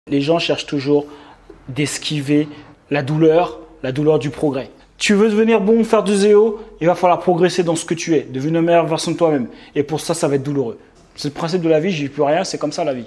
Les gens cherchent toujours d'esquiver la douleur du progrès. Tu veux devenir bon, faire du zéro, il va falloir progresser dans ce que tu es, devenir une meilleure version de toi-même. Et pour ça, ça va être douloureux. C'est le principe de la vie, j'y peux rien, c'est comme ça la vie.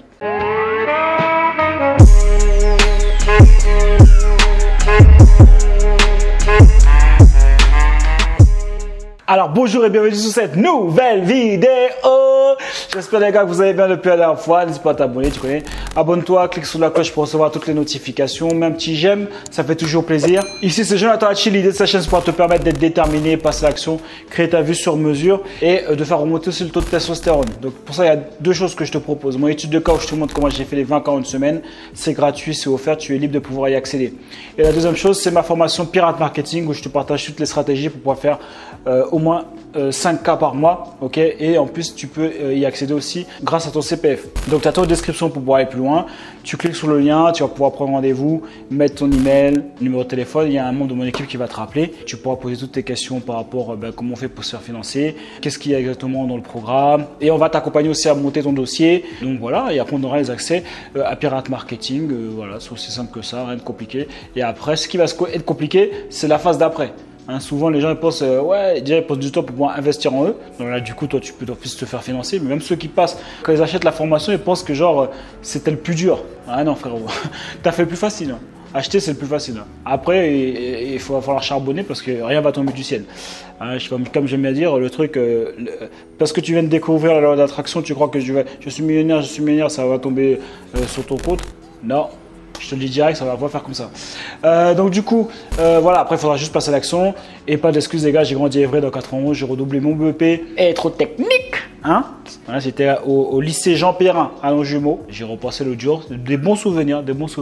Alors bonjour et bienvenue sur cette nouvelle vidéo. J'espère les gars que vous allez bien depuis la dernière fois. N'hésite pas à t'abonner, tu connais. Abonne-toi, clique sur la cloche pour recevoir toutes les notifications. Mets un petit j'aime, ça fait toujours plaisir. Ici c'est Jonathan Hachi, l'idée de sa chaîne c'est pour te permettre d'être déterminé, passer à l'action, créer ta vue sur mesure et de faire remonter aussi le taux de testostérone. Donc pour ça il y a deux choses que je te propose. Mon étude de cas où je te montre comment j'ai fait les 20 cas en une semaine. C'est gratuit, c'est offert, tu es libre de pouvoir y accéder. Et la deuxième chose c'est ma formation Pirate Marketing où je te partage toutes les stratégies pour pouvoir faire au moins 5 cas par mois, ok, et en plus tu peux y accéder aussi grâce à ton CPF. Donc tu as ton description pour pouvoir aller plus loin, tu cliques sur le lien, tu vas pouvoir prendre rendez-vous, mettre ton email, numéro de téléphone, il y a un membre de mon équipe qui va te rappeler, tu pourras poser toutes tes questions par rapport à comment on fait pour se faire financer, qu'est-ce qu'il y a exactement dans le programme, et on va t'accompagner aussi à monter ton dossier. Donc voilà, et après on aura les accès à Pirate Marketing, voilà, c'est aussi simple que ça, rien de compliqué. Et après, ce qui va être compliqué, c'est la phase d'après. Hein, souvent les gens ils pensent ouais, déjà ils pensent du temps pour pouvoir investir en eux. Donc là du coup toi tu peux en plus te faire financer. Mais même ceux qui passent, quand ils achètent la formation, ils pensent que genre c'était le plus dur. Ah non frérot, t'as fait le plus facile. Hein. Acheter c'est le plus facile. Hein. Après il va falloir charbonner parce que rien va tomber du ciel. Hein, comme j'aime bien dire, le truc parce que tu viens de découvrir la loi d'attraction, tu crois que je suis millionnaire, ça va tomber sur ton compte. Non. Je te le dis direct, ça va pas faire comme ça. Donc du coup, voilà, après il faudra juste passer à l'action. Et pas d'excuses les gars, j'ai grandi à Évry dans 91, j'ai redoublé mon BEP. Électrotechnique, hein. Voilà, c'était au lycée Jean Perrin à Longjumeau. J'ai repassé l'autre jour, des bons souvenirs,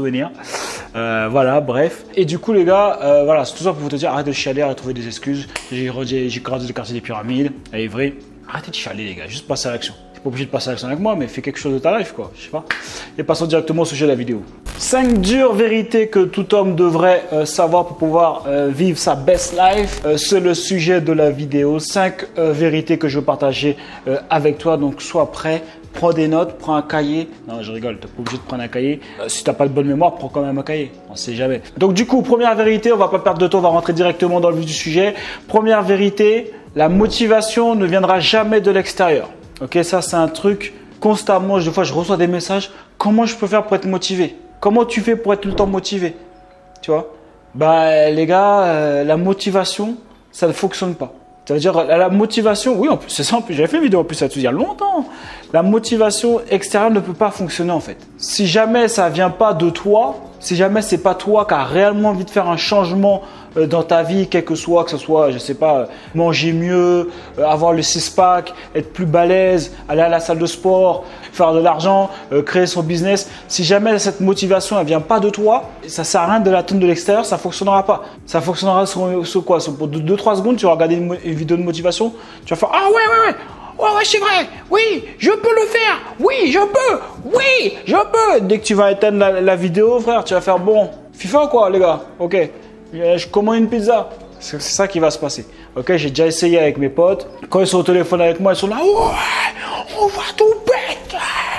voilà, bref. Et du coup les gars, voilà, c'est tout ça pour vous te dire, arrête de chialer, arrête de trouver des excuses. J'ai grandi dans le quartier des Pyramides, à Évry. Arrêtez de chialer les gars, juste passer à l'action. Pas obligé de passer à l'action avec moi, mais fais quelque chose de ta life, quoi. Je sais pas. Et passons directement au sujet de la vidéo. 5 dures vérités que tout homme devrait savoir pour pouvoir vivre sa best life. C'est le sujet de la vidéo. 5 vérités que je veux partager avec toi. Donc, sois prêt. Prends des notes, prends un cahier. Non, je rigole, tu n'es pas obligé de prendre un cahier. Si tu n'as pas de bonne mémoire, prends quand même un cahier. On ne sait jamais. Donc, du coup, première vérité, on ne va pas perdre de temps, on va rentrer directement dans le vif du sujet. Première vérité, la motivation ne viendra jamais de l'extérieur. Ok, ça c'est un truc constamment, des fois je reçois des messages, comment je peux faire pour être motivé? Comment tu fais pour être tout le temps motivé? Tu vois? Bah les gars, la motivation, ça ne fonctionne pas. Ça veut dire la motivation, oui en plus c'est ça, en plus j'avais fait une vidéo en plus là-dessus il y a longtemps. La motivation extérieure ne peut pas fonctionner en fait. Si jamais ça vient pas de toi, si jamais c'est pas toi qui as réellement envie de faire un changement dans ta vie, quel que ce soit, je sais pas, manger mieux, avoir le six-pack, être plus balèze, aller à la salle de sport, faire de l'argent, créer son business. Si jamais cette motivation elle vient pas de toi, ça sert à rien de l'attendre de l'extérieur, ça fonctionnera pas. Ça fonctionnera sur quoi? Pour 2-3 secondes, tu vas regarder une vidéo de motivation, tu vas faire ah ouais. Oh ouais, c'est vrai, oui, je peux le faire, oui, je peux. Dès que tu vas éteindre la vidéo, frère, tu vas faire bon, FIFA quoi, les gars, ok, je commande une pizza. C'est ça qui va se passer. Ok, j'ai déjà essayé avec mes potes. Quand ils sont au téléphone avec moi, ils sont là, ouais, on va tout péter.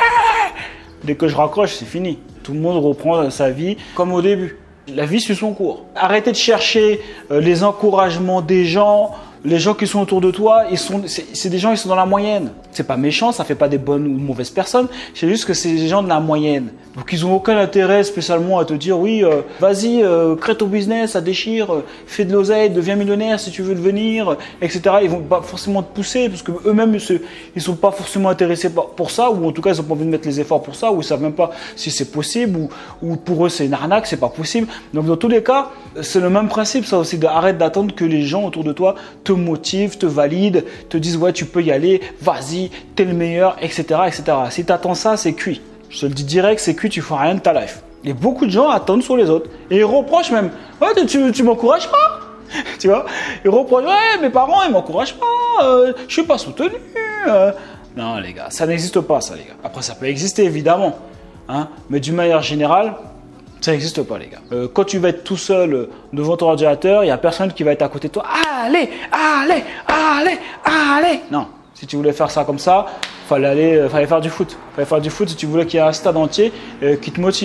Dès que je raccroche, c'est fini. Tout le monde reprend sa vie comme au début. La vie suit son cours. Arrêtez de chercher les encouragements des gens. Les gens qui sont autour de toi, c'est des gens qui sont dans la moyenne. C'est pas méchant, ça fait pas des bonnes ou mauvaises personnes. C'est juste que c'est des gens de la moyenne. Donc ils ont aucun intérêt spécialement à te dire oui, vas-y, crée ton business, ça déchire, fais de l'oseille, deviens millionnaire si tu veux devenir, etc. Ils vont pas forcément te pousser parce que eux-mêmes ils sont pas forcément intéressés pour ça, ou en tout cas ils ont pas envie de mettre les efforts pour ça, ou ils savent même pas si c'est possible, ou pour eux c'est une arnaque, c'est pas possible. Donc dans tous les cas, c'est le même principe ça aussi. Arrête d'attendre que les gens autour de toi te motivent, te valident, te disent ouais tu peux y aller, vas-y, t'es le meilleur, etc. Si tu attends ça, c'est cuit. Je te le dis direct, c'est cuit, tu feras rien de ta life. Et beaucoup de gens attendent sur les autres. Et ils reprochent même, ouais tu m'encourages pas. Tu vois, ils reprochent, ouais mes parents ils m'encouragent pas, je suis pas soutenu. Non les gars, ça n'existe pas ça les gars. Après ça peut exister évidemment, hein, mais d'une manière générale, ça n'existe pas les gars. Quand tu vas être tout seul devant ton ordinateur, il n'y a personne qui va être à côté de toi. Allez. Non, si tu voulais faire ça comme ça, fallait faire du foot. Fallait faire du foot si tu voulais qu'il y ait un stade entier qui te motive.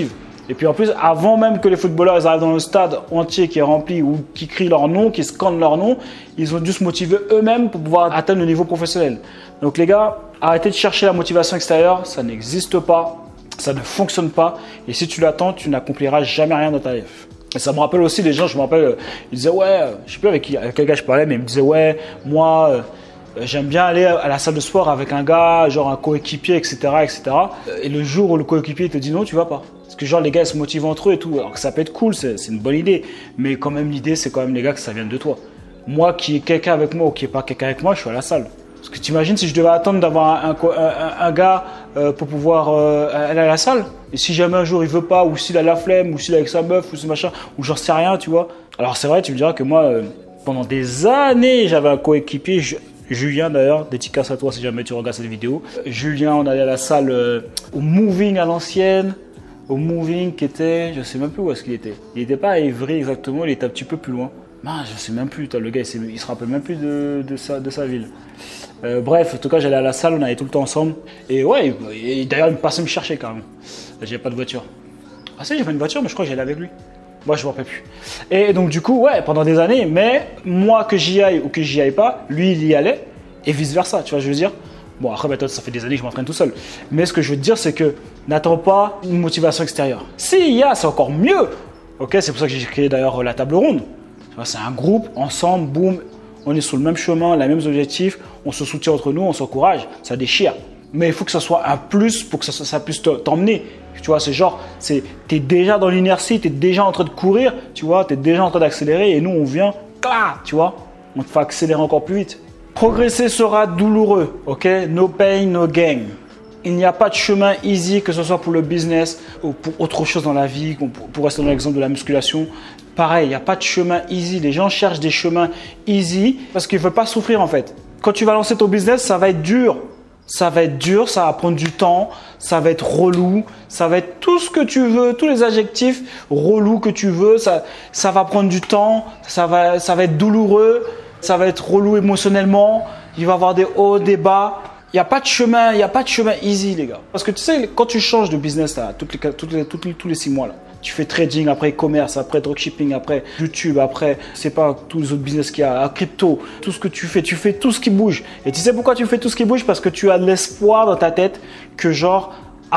Et puis en plus, avant même que les footballeurs ils arrivent dans le stade entier qui est rempli ou qui crient leur nom, qui scandent leur nom, ils ont dû se motiver eux-mêmes pour pouvoir atteindre le niveau professionnel. Donc les gars, arrêtez de chercher la motivation extérieure, ça n'existe pas, ça ne fonctionne pas. Et si tu l'attends, tu n'accompliras jamais rien dans ta vie. Et ça me rappelle aussi les gens, je me rappelle, ils disaient ouais, je sais plus avec quel gars je parlais, mais ils me disaient ouais, moi j'aime bien aller à la salle de sport avec un gars, genre un coéquipier, etc., etc. Et le jour où le coéquipier te dit non, tu vas pas. Parce que genre les gars ils se motivent entre eux et tout. Alors que ça peut être cool, c'est une bonne idée. Mais quand même l'idée c'est quand même les gars que ça vienne de toi. Moi qui ai quelqu'un avec moi ou qui n'est pas quelqu'un avec moi, je suis à la salle. Parce que tu imagines si je devais attendre d'avoir un gars pour pouvoir aller à la salle. Et si jamais un jour il veut pas, ou s'il a la flemme, ou s'il est avec sa meuf, ou ce machin, ou j'en sais rien, tu vois. Alors c'est vrai, tu me diras que moi, pendant des années, j'avais un coéquipier, Julien d'ailleurs, dédicace à toi si jamais tu regardes cette vidéo. Julien, on allait à la salle au Moving à l'ancienne, au Moving qui était, je sais même plus où est-ce qu'il était. Il n'était pas à Évry exactement, il était un petit peu plus loin. Non, je sais même plus, le gars il se rappelle même plus de sa ville. Bref, en tout cas j'allais à la salle, on allait tout le temps ensemble. Et ouais, et d'ailleurs il me passait me chercher carrément. J'avais pas de voiture. Ah si, j'avais une voiture, mais je crois que j'allais avec lui. Moi je me rappelle plus. Et donc du coup, ouais, pendant des années, mais moi que j'y aille ou que j'y aille pas, lui il y allait et vice versa, tu vois, je veux dire. Bon après, maintenant ça fait des années que je m'entraîne tout seul. Mais ce que je veux te dire, c'est que n'attends pas une motivation extérieure. S'il y a, c'est encore mieux. Ok, c'est pour ça que j'ai créé d'ailleurs la table ronde. C'est un groupe, ensemble, boum, on est sur le même chemin, les mêmes objectifs, on se soutient entre nous, on s'encourage, ça déchire. Mais il faut que ça soit un plus pour que ça puisse t'emmener. Tu vois, c'est genre, tu es déjà dans l'inertie, tu es déjà en train de courir, tu vois, tu es déjà en train d'accélérer et nous on vient, tu vois, on te fait accélérer encore plus vite. Progresser sera douloureux, ok? No pain, no gain. Il n'y a pas de chemin easy, que ce soit pour le business ou pour autre chose dans la vie, pour rester dans l'exemple de la musculation. Pareil, il n'y a pas de chemin easy. Les gens cherchent des chemins easy parce qu'ils ne veulent pas souffrir en fait. Quand tu vas lancer ton business, ça va être dur. Ça va être dur, ça va prendre du temps, ça va être relou, ça va être tout ce que tu veux, tous les adjectifs relou que tu veux, ça va prendre du temps, ça va être douloureux, ça va être relou émotionnellement, il va y avoir des hauts, des bas. Il n'y a pas de chemin, easy les gars. Parce que tu sais, quand tu changes de business là, tous les 6 mois là, tu fais trading, après e-commerce, après dropshipping, après YouTube, après, c'est pas tous les autres business qu'il y a, crypto, tout ce que tu fais tout ce qui bouge. Et tu sais pourquoi tu fais tout ce qui bouge? Parce que tu as de l'espoir dans ta tête que genre,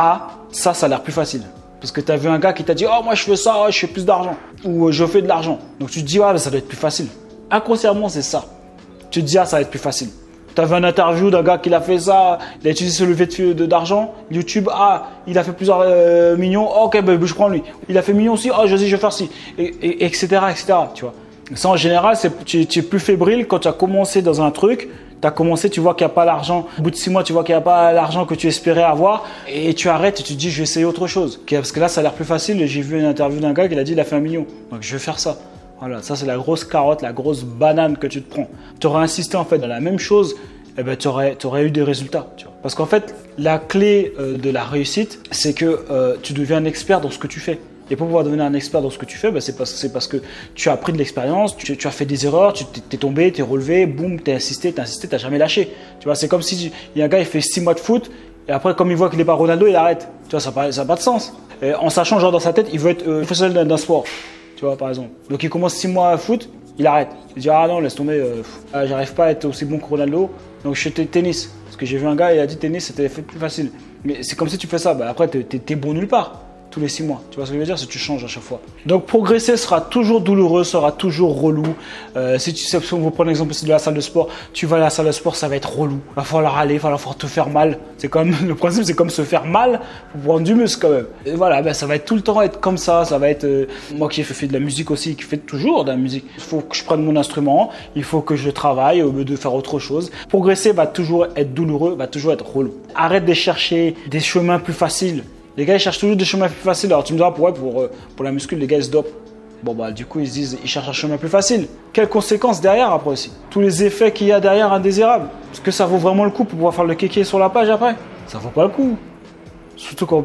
ça a l'air plus facile. Parce que tu as vu un gars qui t'a dit, oh moi je fais ça, je fais plus d'argent. Ou je fais de l'argent. Donc tu te dis, mais ça doit être plus facile. Inconsciemment c'est ça. Tu te dis, ça va être plus facile. Tu as vu une interview d'un gars qui a fait ça, il a utilisé ce levier d'argent, YouTube, il a fait plusieurs millions, ok, je prends lui. Il a fait millions aussi, je vais faire ci, etc., etc. Tu vois. Ça en général, tu es plus fébrile quand tu as commencé dans un truc, tu vois qu'il n'y a pas l'argent, au bout de 6 mois, tu vois qu'il n'y a pas l'argent que tu espérais avoir et tu arrêtes et tu te dis, je vais essayer autre chose. Parce que là, ça a l'air plus facile. J'ai vu une interview d'un gars qui a dit, il a fait 1 million, donc je vais faire ça. Voilà, ça c'est la grosse carotte, la grosse banane que tu te prends. Tu aurais insisté en fait dans la même chose, tu aurais eu des résultats. Tu vois. Parce qu'en fait, la clé de la réussite, c'est que tu deviens un expert dans ce que tu fais. Et pour pouvoir devenir un expert dans ce que tu fais, c'est parce que tu as appris de l'expérience, tu as fait des erreurs, tu t'es tombé, t'es relevé, boum, t'as insisté, t'as jamais lâché. Tu vois, c'est comme si il y a un gars, il fait 6 mois de foot, et après, comme il voit qu'il n'est pas Ronaldo, il arrête. Tu vois, ça n'a pas de sens. Et en sachant, genre dans sa tête, il veut être professionnel d'un sport. Tu vois, par exemple. Donc il commence 6 mois à foot, il arrête. Il dit non, laisse tomber, j'arrive pas à être aussi bon que Ronaldo, donc je fais tennis. Parce que j'ai vu un gars, il a dit tennis, c'était plus facile. Mais c'est comme si tu fais ça, après t'es bon nulle part. Tous les 6 mois. Tu vois ce que je veux dire? Si tu changes à chaque fois. Donc progresser sera toujours douloureux, sera toujours relou. Si on vous prend l'exemple de la salle de sport, tu vas à la salle de sport, ça va être relou. Il va falloir aller, il va falloir te faire mal. C'est comme le principe, c'est comme se faire mal pour prendre du muscle quand même. Et voilà, ça va être tout le temps être comme ça. Ça va être moi qui ai fait de la musique aussi, qui fait toujours de la musique. Il faut que je prenne mon instrument, il faut que je travaille au lieu de faire autre chose. Progresser va toujours être douloureux, va toujours être relou. Arrête de chercher des chemins plus faciles. Les gars, ils cherchent toujours des chemins plus faciles. Alors, tu me diras, pour la muscu, les gars, ils se dopent. Bon, du coup, ils cherchent un chemin plus facile. Quelles conséquences derrière après aussi? Tous les effets qu'il y a derrière indésirables. Est-ce que ça vaut vraiment le coup pour pouvoir faire le kéké sur la page après? Ça vaut pas le coup. Surtout quand...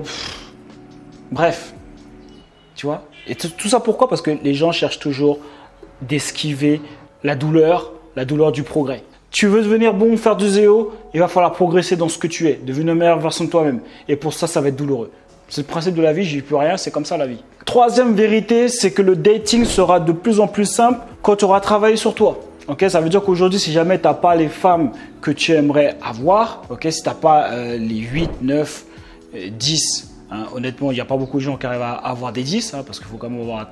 Bref. Tu vois? Et tout ça pourquoi? Parce que les gens cherchent toujours d'esquiver la douleur du progrès. Tu veux devenir bon, faire du zéro, il va falloir progresser dans ce que tu es, devenir une meilleure version de toi-même. Et pour ça, ça va être douloureux. C'est le principe de la vie, j'y peux rien, c'est comme ça la vie. Troisième vérité, c'est que le dating sera de plus en plus simple quand tu auras travaillé sur toi. Okay, ça veut dire qu'aujourd'hui, si jamais tu n'as pas les femmes que tu aimerais avoir, okay, si tu n'as pas les 8, 9, 10, hein, honnêtement, il n'y a pas beaucoup de gens qui arrivent à avoir des 10, hein, parce qu'il faut quand même avoir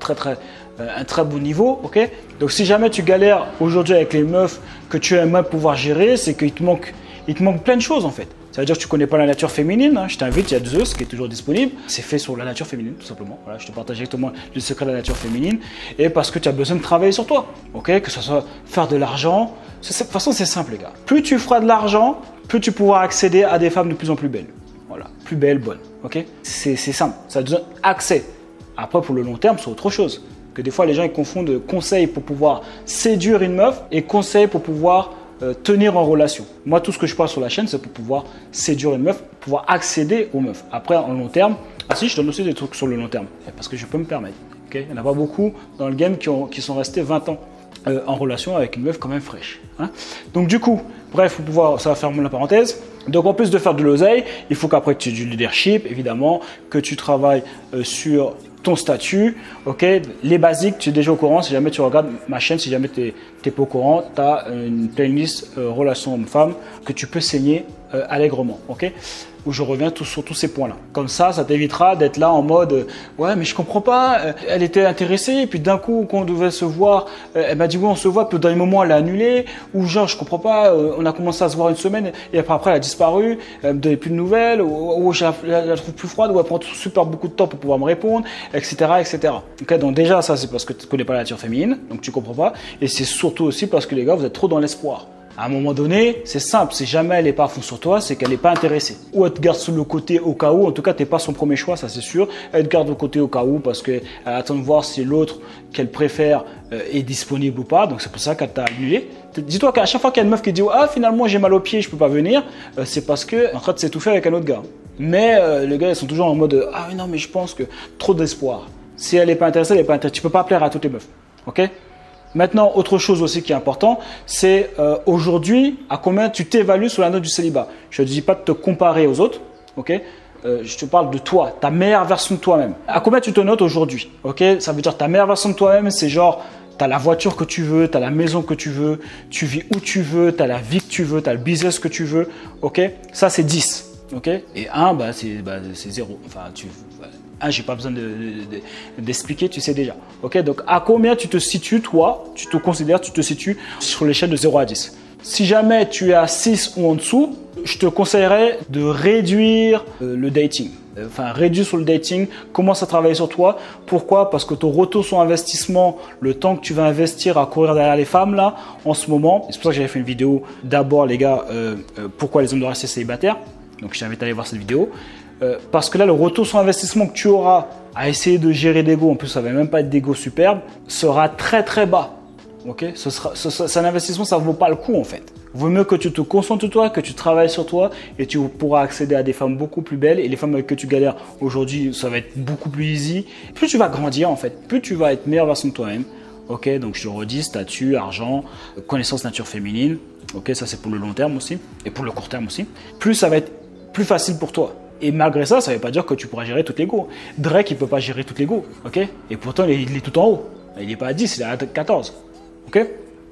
un très bon niveau. Okay. Donc si jamais tu galères aujourd'hui avec les meufs que tu aimerais pouvoir gérer, c'est qu'il te manque plein de choses en fait. Ça veut dire que tu ne connais pas la nature féminine. Hein. Je t'invite, il y a Zeus qui est toujours disponible. C'est fait sur la nature féminine, tout simplement. Voilà, je te partage directement le secret de la nature féminine. Et parce que tu as besoin de travailler sur toi. Okay, que ce soit faire de l'argent. De toute façon, c'est simple, les gars. Plus tu feras de l'argent, plus tu pourras accéder à des femmes de plus en plus belles. Voilà, plus belles, bonnes. Okay, c'est simple. Ça te donne accès. Après, pour le long terme, c'est autre chose. Que des fois, les gens ils confondent conseils pour pouvoir séduire une meuf et conseils pour pouvoir tenir en relation. Moi, tout ce que je parle sur la chaîne, c'est pour pouvoir séduire une meuf, pour pouvoir accéder aux meufs. Après, en long terme, si, je donne aussi des trucs sur le long terme, parce que je peux me permettre. Okay, il n'y en a pas beaucoup dans le game qui sont restés 20 ans en relation avec une meuf quand même fraîche. Hein. Donc du coup, bref, pour pouvoir, ça va fermer la parenthèse. Donc en plus de faire de l'oseille, il faut qu'après tu aies du leadership, évidemment, que tu travailles sur ton statut, ok, les basiques, tu es déjà au courant. Si jamais tu regardes ma chaîne, si jamais tu n'es pas au courant, tu as une playlist relations hommes-femmes que tu peux saigner allègrement, ok, où je reviens sur tous ces points-là. Comme ça t'évitera d'être là en mode ouais, mais je comprends pas, elle était intéressée, et puis d'un coup, quand on devait se voir, elle m'a dit oui, on se voit, puis au dernier moment, elle a annulé, ou genre, je comprends pas, on a commencé à se voir une semaine, et après elle a disparu, elle me donnait plus de nouvelles, ou je la trouve plus froide, ou elle prend super beaucoup de temps pour pouvoir me répondre, etc., etc. Okay, donc déjà, ça, c'est parce que tu connais pas la nature féminine, donc tu comprends pas, et c'est surtout aussi parce que les gars, vous êtes trop dans l'espoir. À un moment donné, c'est simple, si jamais elle n'est pas à fond sur toi, c'est qu'elle n'est pas intéressée. Ou elle te garde sur le côté au cas où, en tout cas, tu n'es pas son premier choix, ça c'est sûr. Elle te garde au côté au cas où parce qu'elle attend de voir si l'autre qu'elle préfère est disponible ou pas. Donc c'est pour ça qu'elle t'a annulé. Dis-toi qu'à chaque fois qu'il y a une meuf qui dit « Ah, finalement j'ai mal au pied, je ne peux pas venir », c'est parce qu'elle est en train de s'étouffer avec un autre gars. Mais les gars, ils sont toujours en mode « Ah non, mais je pense que trop d'espoir ». Si elle n'est pas intéressée, elle n'est pas intéressée. Tu ne peux pas plaire à toutes les meufs. Ok ? Maintenant, autre chose aussi qui est important, c'est aujourd'hui, à combien tu t'évalues sur la note du célibat. Je ne te dis pas de te comparer aux autres, ok, je te parle de toi, ta meilleure version de toi-même. À combien tu te notes aujourd'hui, ok? Ça veut dire ta meilleure version de toi-même, c'est genre, tu as la voiture que tu veux, tu as la maison que tu veux, tu vis où tu veux, tu as la vie que tu veux, tu as le business que tu veux, ok? Ça, c'est 10, ok? Et 1, c'est 0. Enfin, j'ai pas besoin d'expliquer, tu sais déjà. Ok, donc à combien tu te situes, toi, tu te considères, tu te situes sur l'échelle de 0 à 10. Si jamais tu es à 6 ou en dessous, je te conseillerais de réduire le dating. Enfin, réduire sur le dating, commence à travailler sur toi. Pourquoi? Parce que ton retour sur investissement, le temps que tu vas investir à courir derrière les femmes là, en ce moment, c'est pour ça que j'avais fait une vidéo d'abord, les gars, pourquoi les hommes doivent rester célibataires. Donc, je t'invite à aller voir cette vidéo. Parce que là, le retour sur investissement que tu auras à essayer de gérer d'ego, en plus ça ne va même pas être d'ego superbe, sera très très bas. Okay, c'est un investissement, ça ne vaut pas le coup en fait. Il vaut mieux que tu te concentres sur toi, que tu travailles sur toi et tu pourras accéder à des femmes beaucoup plus belles. Et les femmes avec que tu galères aujourd'hui, ça va être beaucoup plus easy. Plus tu vas grandir en fait, plus tu vas être meilleure version de toi-même. Ok, donc je te redis, statut, argent, connaissance nature féminine. Ok, ça c'est pour le long terme aussi et pour le court terme aussi. Plus ça va être plus facile pour toi. Et malgré ça, ça ne veut pas dire que tu pourras gérer toutes les go. Drake, il ne peut pas gérer toutes les go. Ok, et pourtant, il est tout en haut. Il n'est pas à 10, il est à 14. Ok,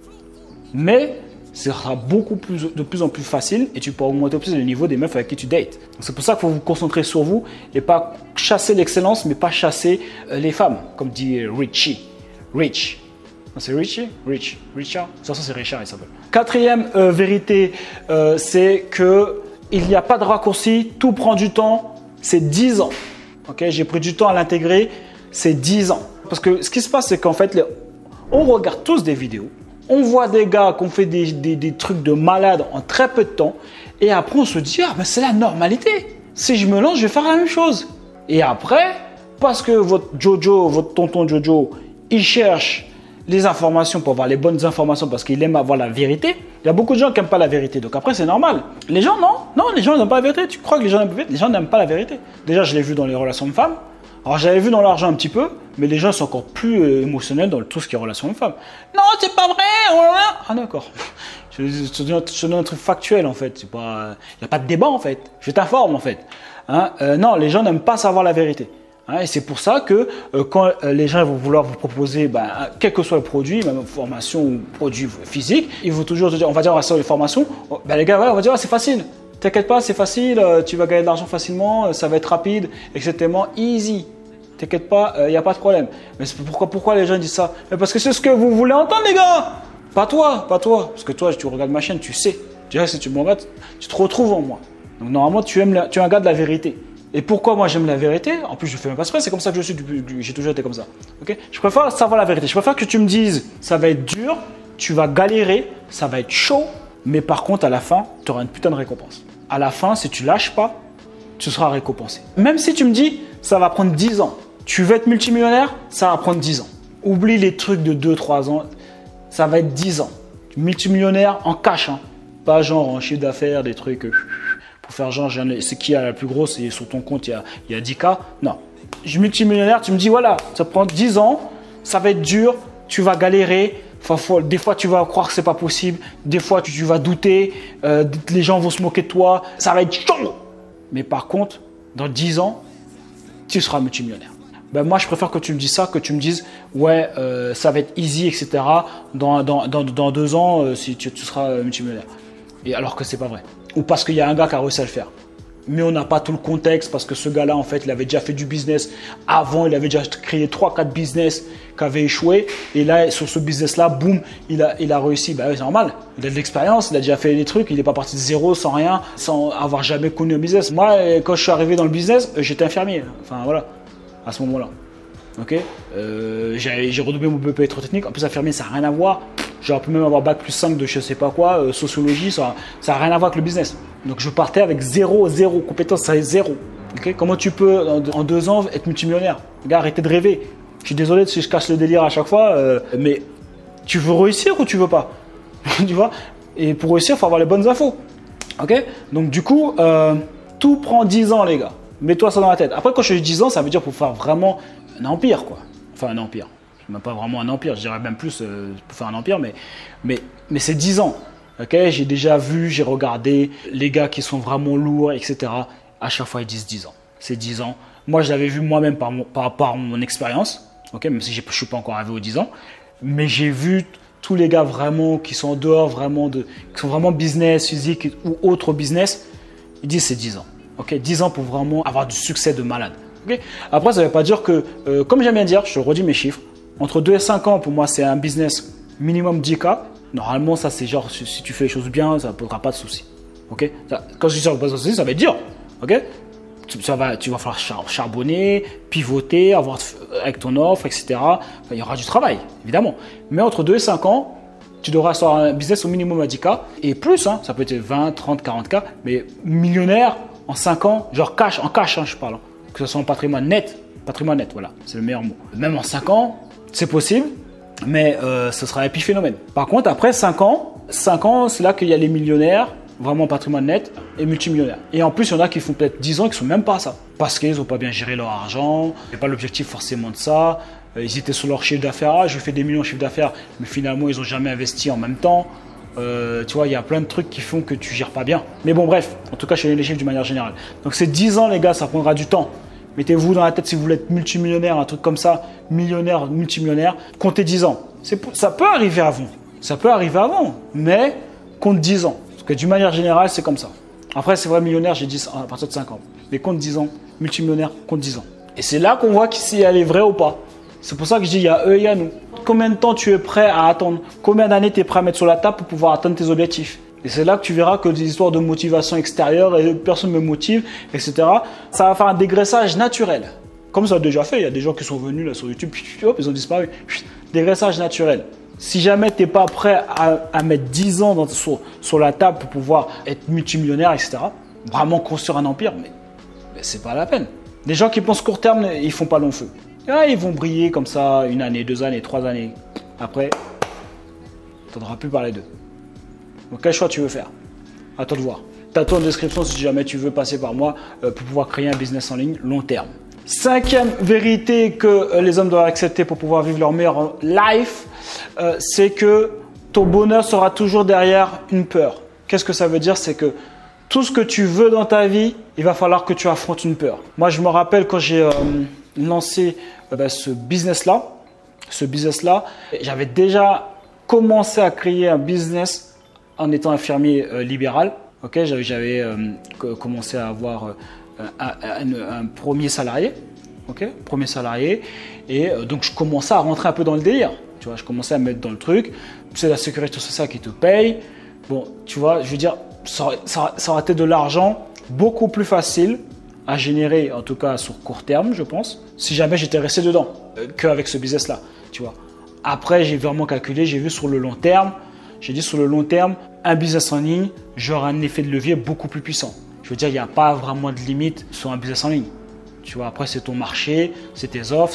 mais ce sera de plus en plus facile et tu pourras augmenter plus le niveau des meufs avec qui tu dates. C'est pour ça qu'il faut vous concentrer sur vous et pas chasser l'excellence, mais pas chasser les femmes, comme dit Richie. Rich. C'est Richie? Richard? De toute façon, c'est Richard, il s'appelle. Quatrième vérité, c'est que il n'y a pas de raccourci, tout prend du temps, c'est 10 ans. Okay, j'ai pris du temps à l'intégrer, c'est 10 ans. Parce que ce qui se passe, c'est qu'en fait, on regarde tous des vidéos, on voit des gars qui ont fait des trucs de malade en très peu de temps, et après on se dit, ah ben c'est la normalité. Si je me lance, je vais faire la même chose. Et après, parce que votre tonton Jojo, il cherche les informations pour avoir les bonnes informations parce qu'il aime avoir la vérité. Il y a beaucoup de gens qui n'aiment pas la vérité. Donc après, c'est normal. Les gens, non, les gens n'aiment pas la vérité. Tu crois que les gens n'aiment pas la vérité? Les gens n'aiment pas la vérité. Déjà, je l'ai vu dans les relations de femmes. Alors, j'avais vu dans l'argent un petit peu, mais les gens sont encore plus émotionnels dans tout ce qui est relations de femmes. Non, c'est pas vrai. Ah, d'accord. Je te donne un truc factuel en fait. Il n'y a pas de débat en fait. Je t'informe en fait. Hein? Non, les gens n'aiment pas savoir la vérité. Hein? Et c'est pour ça que quand les gens vont vouloir vous proposer, quel que soit le produit, même formation ou produit physique, ils vont toujours te dire, on va dire, on va sur les formations. Les gars, ouais, on va dire, c'est facile. T'inquiète pas, c'est facile. Tu vas gagner de l'argent facilement. Ça va être rapide, etc. Easy. T'inquiète pas, il n'y a pas de problème. Mais pourquoi les gens disent ça? Parce que c'est ce que vous voulez entendre, les gars. Pas toi. Parce que toi, tu regardes ma chaîne, tu sais. Déjà, si tu me regardes, tu te retrouves en moi. Donc, normalement, tu es un gars de la vérité. Et pourquoi moi j'aime la vérité? En plus, je fais même pas exprès, c'est comme ça que je suis, j'ai toujours été comme ça. Okay, je préfère savoir la vérité. Je préfère que tu me dises, ça va être dur, tu vas galérer, ça va être chaud, mais par contre, à la fin, tu auras une putain de récompense. À la fin, si tu lâches pas, tu seras récompensé. Même si tu me dis, ça va prendre 10 ans. Tu veux être multimillionnaire, ça va prendre 10 ans. Oublie les trucs de 2-3 ans, ça va être 10 ans. Multimillionnaire en cash, hein. Pas genre en chiffre d'affaires, des trucs pour faire genre, c'est qui a la plus grosse et sur ton compte, il y a 10K. Non. Je suis multimillionnaire, tu me dis, voilà, ça prend 10 ans, ça va être dur, tu vas galérer. Des fois, tu vas croire que c'est pas possible. Des fois, tu vas douter. Les gens vont se moquer de toi. Ça va être chaud. Mais par contre, dans 10 ans, tu seras multimillionnaire. Moi, je préfère que tu me dises ça, que tu me dises, ouais, ça va être easy, etc. Dans 2 ans, si tu seras multimillionnaire. Et alors que c'est pas vrai. Ou parce qu'il y a un gars qui a réussi à le faire. Mais on n'a pas tout le contexte parce que ce gars-là, en fait, il avait déjà fait du business avant. Il avait déjà créé 3-4 business qui avaient échoué. Et là, sur ce business-là, boum, il a réussi. Oui, c'est normal. Il a de l'expérience, il a déjà fait des trucs. Il n'est pas parti de zéro, sans rien, sans avoir jamais connu un business. Moi, quand je suis arrivé dans le business, j'étais infirmier. Enfin, voilà, à ce moment-là. Ok, j'ai redoublé mon BEP électrotechnique. En plus, infirmier, ça n'a rien à voir. J'aurais pu même avoir bac plus 5 de je sais pas quoi, sociologie, ça n'a rien à voir avec le business. Donc je partais avec zéro compétence, ça est zéro. Okay, comment tu peux en 2 ans être multimillionnaire? Gars, arrêtez de rêver. Je suis désolé si je casse le délire à chaque fois, mais tu veux réussir ou tu veux pas? Tu vois? Et pour réussir, il faut avoir les bonnes infos. Ok, donc du coup, tout prend 10 ans, les gars. Mets-toi ça dans la tête. Après, quand je dis 10 ans, ça veut dire pour faire vraiment un empire, quoi. Enfin, un empire. Même pas vraiment un empire, je dirais même plus pour faire un empire, mais c'est 10 ans. Okay, j'ai déjà vu, j'ai regardé les gars qui sont vraiment lourds, etc. À chaque fois, ils disent 10 ans. C'est 10 ans. Moi, je l'avais vu moi-même par mon expérience, okay, même si je ne suis pas encore arrivé aux 10 ans. Mais j'ai vu tous les gars vraiment qui sont en dehors, qui sont vraiment business, physique ou autre business. Ils disent c'est 10 ans. Okay, 10 ans pour vraiment avoir du succès de malade. Okay. Après, ça ne veut pas dire que, comme j'aime bien dire, je redis mes chiffres, entre 2 et 5 ans, pour moi, c'est un business minimum 10K. Normalement, ça, c'est genre, si tu fais les choses bien, ça ne posera pas de soucis. Okay? Quand je dis ça ne pose pas de soucis, ça va être dur. Okay? Tu vas falloir charbonner, pivoter, avoir avec ton offre, etc. Enfin, il y aura du travail, évidemment. Mais entre 2 et 5 ans, tu devras avoir un business au minimum à 10K. Et plus, hein, ça peut être 20, 30, 40K. Mais millionnaire en 5 ans, genre en cash, hein, je parle. Hein, que ce soit en patrimoine net, voilà, c'est le meilleur mot. Même en 5 ans, c'est possible. Mais ce sera un épiphénomène. Par contre, après 5 ans, c'est là qu'il y a les millionnaires, vraiment patrimoine net, et multimillionnaires. Et en plus, il y en a qui font peut-être 10 ans et qui ne sont même pas ça. Parce qu'ils n'ont pas bien géré leur argent, il n'y a pas l'objectif forcément de ça. Ils étaient sur leur chiffre d'affaires. Ah, je fais des millions de chiffre d'affaires, mais finalement, ils n'ont jamais investi en même temps. Tu vois, il y a plein de trucs qui font que tu ne gères pas bien. Mais bon, bref, en tout cas, je connais les chiffres d'une manière générale. Donc, c'est 10 ans, les gars, ça prendra du temps. Mettez-vous dans la tête si vous voulez être multimillionnaire, un truc comme ça, millionnaire, multimillionnaire, comptez 10 ans. Ça peut arriver avant, mais compte 10 ans. Parce que d'une manière générale, c'est comme ça. Après, c'est vrai, millionnaire, j'ai dit à partir de 5 ans. Mais compte 10 ans, multimillionnaire, compte 10 ans. Et c'est là qu'on voit si elle est vraie ou pas. C'est pour ça que je dis, il y a eux et il y a nous. Combien de temps tu es prêt à attendre? Combien d'années tu es prêt à mettre sur la table pour pouvoir atteindre tes objectifs? Et c'est là que tu verras que des histoires de motivation extérieure et personne ne me motive, etc. Ça va faire un dégraissage naturel. Comme ça a déjà fait, il y a des gens qui sont venus là sur YouTube, hop, ils ont disparu. Dégraissage naturel. Si jamais tu n'es pas prêt à mettre 10 ans sur la table pour pouvoir être multimillionnaire, etc., vraiment construire un empire, mais c'est pas la peine. Les gens qui pensent court terme, ils font pas long feu. Ah, ils vont briller comme ça 1 année, 2 années, 3 années. Après, tu n'entendras plus parler d'eux. Donc, quel choix tu veux faire? À toi de voir. T'as-toi en description si jamais tu veux passer par moi pour pouvoir créer un business en ligne long terme. 5e vérité que les hommes doivent accepter pour pouvoir vivre leur meilleur life, c'est que ton bonheur sera toujours derrière une peur. Qu'est-ce que ça veut dire? C'est que tout ce que tu veux dans ta vie, il va falloir que tu affrontes une peur. Moi, je me rappelle quand j'ai lancé ce business-là, j'avais déjà commencé à créer un business en étant infirmier libéral. Okay, j'avais commencé à avoir un premier salarié. Okay, premier salarié. Et donc, je commençais à rentrer un peu dans le délire. Tu vois, je commençais à me mettre dans le truc. C'est la sécurité sociale qui te paye. Bon, tu vois, je veux dire, ça aurait été de l'argent beaucoup plus facile à générer, en tout cas sur court terme, je pense, si jamais j'étais resté dedans, qu'avec ce business-là, tu vois. Après, j'ai vraiment calculé, j'ai vu sur le long terme, j'ai dit sur le long terme, un business en ligne, j'aurai un effet de levier beaucoup plus puissant. Je veux dire, il n'y a pas vraiment de limite sur un business en ligne. Tu vois, après, c'est ton marché, c'est tes offres,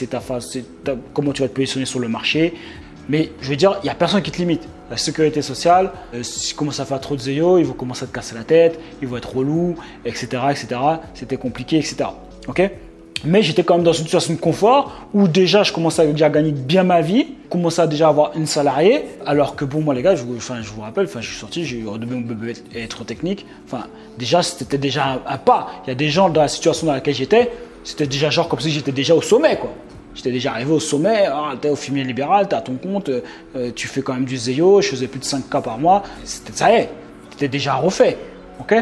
comment tu vas te positionner sur le marché. Mais je veux dire, il n'y a personne qui te limite. La sécurité sociale, si tu commences à faire trop de zéro, ils vont commencer à te casser la tête, ils vont être relous, etc. etc. C'était compliqué, etc. Okay, mais j'étais quand même dans une situation de confort où déjà je commençais à déjà gagner bien ma vie, commençais à déjà avoir une salariée. Alors que bon, moi les gars, je vous rappelle, je suis sorti, j'ai redoublé mon bébé électrotechnique. Enfin, déjà, c'était déjà un pas. Il y a des gens dans la situation dans laquelle j'étais, c'était déjà genre comme si j'étais déjà au sommet, quoi. J'étais déjà arrivé au sommet, tu es au infirmier libéral, tu es à ton compte, tu fais quand même du zéo, je faisais plus de 5K par mois. Ça y est, tu étais déjà refait. Okay,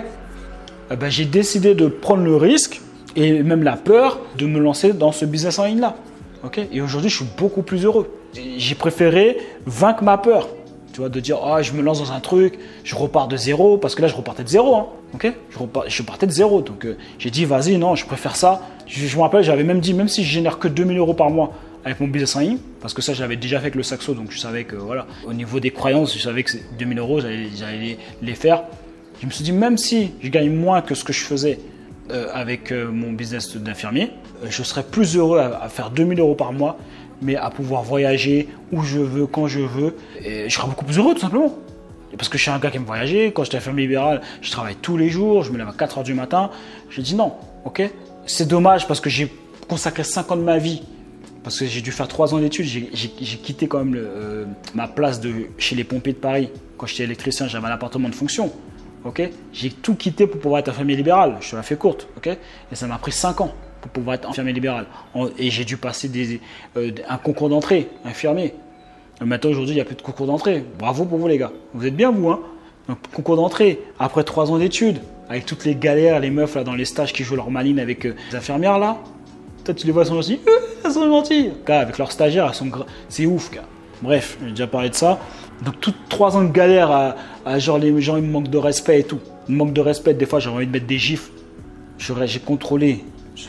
j'ai décidé de prendre le risque et même la peur de me lancer dans ce business en ligne-là. Okay, et aujourd'hui, je suis beaucoup plus heureux. J'ai préféré vaincre ma peur. Tu vois, de dire, je me lance dans un truc, je repars de zéro, parce que là, je repartais de zéro. Hein, okay, je partais de zéro. Donc, j'ai dit, vas-y, non, je préfère ça. Je me rappelle, j'avais même dit, même si je génère que 2 000 € par mois avec mon business en ligne, parce que ça, je l'avais déjà fait avec le Saxo, donc je savais que, voilà, au niveau des croyances, je savais que 2 000 €, j'allais les faire. Je me suis dit, même si je gagne moins que ce que je faisais avec mon business d'infirmier, je serais plus heureux à faire 2 000 € par mois, mais à pouvoir voyager où je veux, quand je veux. Et je serai beaucoup plus heureux, tout simplement. Parce que je suis un gars qui aime voyager. Quand j'étais infirmier libéral, je travaille tous les jours. Je me lève à 4 h du matin. Je dis non, ok. C'est dommage parce que j'ai consacré 5 ans de ma vie. Parce que j'ai dû faire 3 ans d'études. J'ai quitté quand même ma place chez les pompiers de Paris. Quand j'étais électricien, j'avais un appartement de fonction. Okay, j'ai tout quitté pour pouvoir être infirmier libéral. Je te la fais courte. Okay, et ça m'a pris 5 ans. Pour pouvoir être infirmier libéral. Et j'ai dû passer un concours d'entrée, infirmier. Maintenant, aujourd'hui, il n'y a plus de concours d'entrée. Bravo pour vous, les gars. Vous êtes bien, vous, hein? Donc, concours d'entrée, après 3 ans d'études, avec toutes les galères, les meufs là, dans les stages qui jouent leur maline avec les infirmières, là. Toi, tu les vois, elles sont gentilles. Elles sont gentilles. Avec leurs stagiaires, c'est ouf, gars. Bref, j'ai déjà parlé de ça. Donc, toutes 3 ans de galère, genre, les gens, ils me manquent de respect et tout. Ils me manquent de respect, des fois, j'ai envie de mettre des gifs. J'ai contrôlé. Je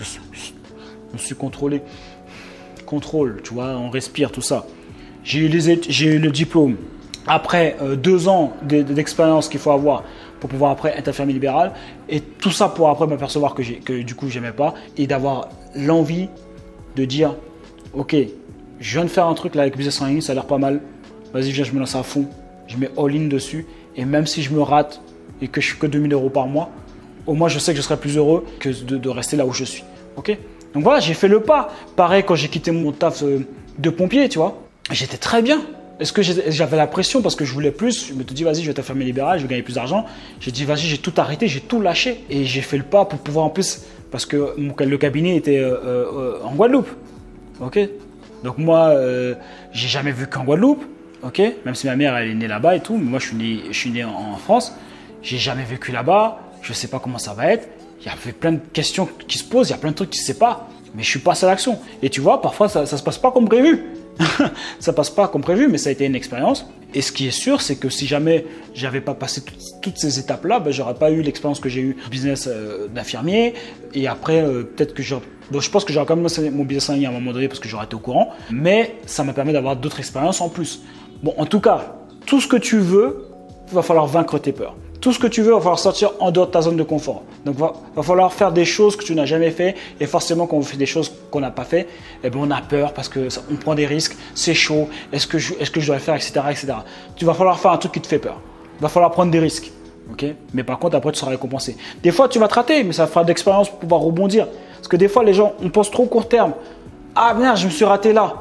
me suis contrôlé. Contrôle, tu vois, on respire, tout ça. J'ai eu le diplôme. Après 2 ans d'expérience qu'il faut avoir pour pouvoir après être infirmier libéral. Et tout ça pour après m'apercevoir que du coup, j'aimais pas. Et d'avoir l'envie de dire, ok, je viens de faire un truc là avec business en ligne, ça a l'air pas mal. Vas-y, viens, je me lance à fond. Je mets all-in dessus. Et même si je me rate et que je suis que 2 000 € par mois, au moins, je sais que je serai plus heureux que de rester là où je suis. Okay, donc voilà, j'ai fait le pas. Pareil, quand j'ai quitté mon taf de pompier, tu vois, j'étais très bien. Est-ce que j'avais la pression parce que je voulais plus? Je me suis dit, vas-y, je vais être infirmier libéral, je vais gagner plus d'argent. J'ai dit, vas-y, j'ai tout arrêté, j'ai tout lâché. Et j'ai fait le pas pour pouvoir en plus, parce que le cabinet était en Guadeloupe. Ok, donc moi, j'ai jamais vu qu'en Guadeloupe. Ok, même si ma mère, elle est née là-bas et tout. Mais moi, je suis né en France. J'ai jamais vécu là-bas. Je ne sais pas comment ça va être. Il y a plein de questions qui se posent, il y a plein de trucs qui ne se savent pas. Mais je suis passé à l'action. Et tu vois, parfois, ça ne se passe pas comme prévu. Ça ne passe pas comme prévu, mais ça a été une expérience. Et ce qui est sûr, c'est que si jamais je n'avais pas passé toutes ces étapes-là, je n'aurais pas eu l'expérience que j'ai eue business d'infirmier. Et après, peut-être que je pense que j'aurais quand même lancé mon business en ligne à un moment donné parce que j'aurais été au courant. Mais ça m'a permis d'avoir d'autres expériences en plus. Bon, en tout cas, tout ce que tu veux, il va falloir vaincre tes peurs. Tout ce que tu veux, il va falloir sortir en dehors de ta zone de confort. Donc, il va falloir faire des choses que tu n'as jamais fait. Et forcément, quand on fait des choses qu'on n'a pas fait, eh bien, on a peur parce qu'on prend des risques. C'est chaud. Est-ce que je dois le faire, etc., etc. Tu vas falloir faire un truc qui te fait peur. Il va falloir prendre des risques. Okay, mais par contre, après, tu seras récompensé. Des fois, tu vas te rater, mais ça fera de l'expérience pour pouvoir rebondir. Parce que des fois, les gens, on pense trop court terme. Ah merde, je me suis raté là.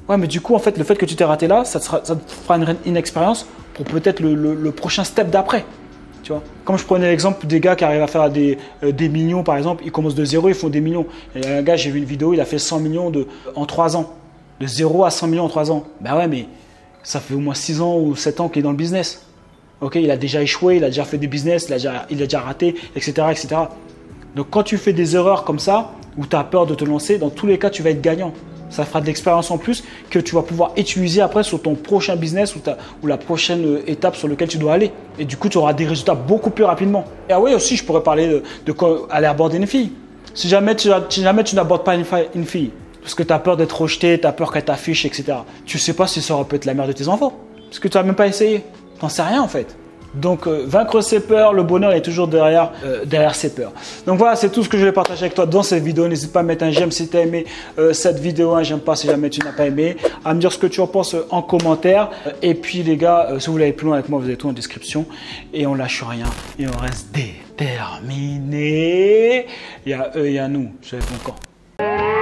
Ouais, mais du coup, en fait, le fait que tu t'es raté là, ça te fera une expérience pour peut-être le prochain step d'après. Tu vois, comme je prenais l'exemple des gars qui arrivent à faire des millions, par exemple, ils commencent de zéro, ils font des millions. Il y a un gars, j'ai vu une vidéo, il a fait 100 millions en 3 ans. De 0 à 100 millions en 3 ans. Ben ouais, mais ça fait au moins 6 ans ou 7 ans qu'il est dans le business. Ok, il a déjà échoué, il a déjà fait des business, il a déjà raté, etc., etc. Donc quand tu fais des erreurs comme ça, où tu as peur de te lancer, dans tous les cas, tu vas être gagnant. Ça fera de l'expérience en plus que tu vas pouvoir utiliser après sur ton prochain business ou la prochaine étape sur laquelle tu dois aller. Et du coup, tu auras des résultats beaucoup plus rapidement. Et ah oui, aussi, je pourrais parler de aller aborder une fille. Si jamais tu n'abordes pas une fille, parce que tu as peur d'être rejeté, tu as peur qu'elle t'affiche, etc. Tu ne sais pas si ça peut être la mère de tes enfants. Parce que tu n'as même pas essayé. Tu n'en sais rien en fait. Donc, vaincre ses peurs, le bonheur est toujours derrière ses peurs. Donc voilà, c'est tout ce que je vais partager avec toi dans cette vidéo. N'hésite pas à mettre un j'aime si tu as aimé cette vidéo, un j'aime pas si jamais tu n'as pas aimé, à me dire ce que tu en penses en commentaire. Et puis les gars, si vous voulez aller plus loin avec moi, vous avez tout en description. Et on lâche rien et on reste déterminé. Il y a eux, il y a nous. Je vais mon camp.